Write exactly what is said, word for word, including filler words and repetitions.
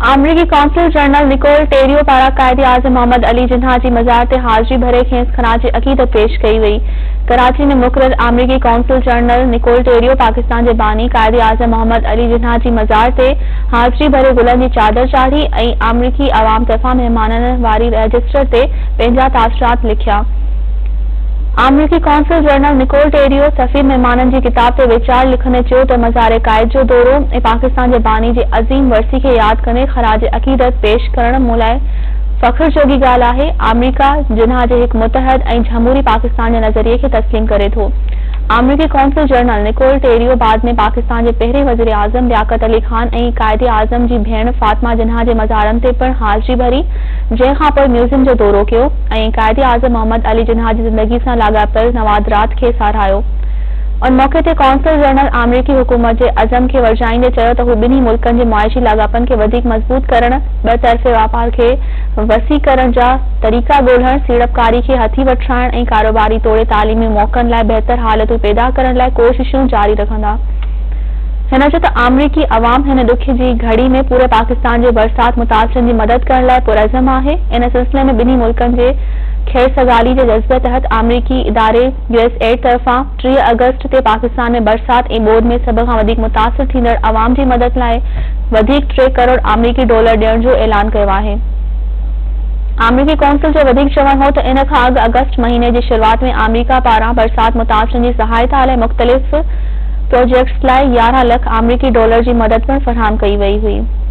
अमरीकी consul general Nicole टेरियो पारां कायदे आज़म मोहम्मद अली जिन्ना जी मज़ार ते हाज़िरी भरे खेसि ख़राज अक़ीदत पेश कई वई। कराची में मुक़रर अमरीकी consul general Nicole Theriot Pakistan जे बानी कायदे आज़म मोहम्मद अली जिन्ना जी मज़ार ते हाज़िरी भरे गुलनि जी चादर चाढ़ी ऐं अमरीकी अवाम तरफ़ां महिमाननि वारी रजिस्टर ते पंहिंजा तासुरात लिखिया। अमरीकी कौंसल जनरल निकोल टेरियो सफ़ी महिमाननि जी किताब ते वीचार लिखंदे चयो त मज़ार कायद जो दौरो ऐं पाकिस्तान जे बानी जे अज़ीम वरसी खे यादि कंदे ख़राज अक़ीदत पेश करण मूं लाइ फ़ख्र जोगी ॻाल्हि आहे। अमरीका जिन्ना जे हिकु मुतहद ऐं जमहूरी पाकिस्तान जे नज़रिये खे तस्लीम करे थो। अमरीकी कौंसल जनरल निकोल टेरियो बाद में पाकिस्तान जे पहिरें वज़ीर आज़म लियाकत अली खान ऐं कायदे आज़म जी भेण फातिमा जिन्ना जे मज़ारनि ते पिणु हाज़िरी भरी, जंहिं खां पोइ म्यूज़ियम जो दौरो कयो ऐं कायदे आज़म मोहम्मद अली जिन्ना जी ज़िंदगी सां लाॻापियल नवादरात खे साराहियो। उन मौक़े ते कौंसल जनरल अमरीकी हुकूमत जे अज़म खे वर्जाईंदे चयो त हू ॿिन्ही मुल्कनि जे मुआशी लाॻापनि खे वधीक मज़बूत करण, ॿतरफ़े वापार खे वसी करण जा तरीक़ा ॻोल्हण, सीड़पकारी खे हथी वठाइण ऐं कारोबारी तौरु तालीमी मौक़नि लाइ बहितर हालतूं पैदा करण लाइ कोशिशूं जारी रखंदा। हिन चयो त अमरीकी अवाम हिन ॾुख जी घड़ी में पूरे पाकिस्तान जे बरसात मुतासिरनि जी मदद करण लाइ पुरअज़म आहे। इन सिलसिले में ॿिन्ही मुल्कनि जे ख़ैरसगाली जे जज़्बे तहत अमरीकी इदारे यूएसएड तरफ़ां टीह अगस्त ते पाकिस्तान में बरसात ऐं ॿोॾि में सभ खां वधीक मुतासिर थींदड़ अवाम जी मदद लाइ वधीक टे करोड़ अमरीकी डॉलर ॾियण जो ऐलान कयो आहे। अमरीकी कौंसिल जो वधीक चवणु हो त इन खां अॻु अगस्त महीने जी शुरूआत में अमरीका पारां बरसात मुतासिरनि जी सहायता लाइ मुख़्तलिफ़ प्रोजेक्ट्स लाइ यारहं लख अमरीकी डॉलर जी मदद पिणु फ़राहम कई वई हुई।